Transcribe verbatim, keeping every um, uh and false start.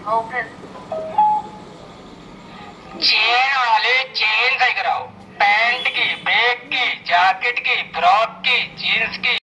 broken. Chain वाले chain सही कराओ, पैंट की, बैग की, जैकेट की, फ्रॉक की, जीन्स की।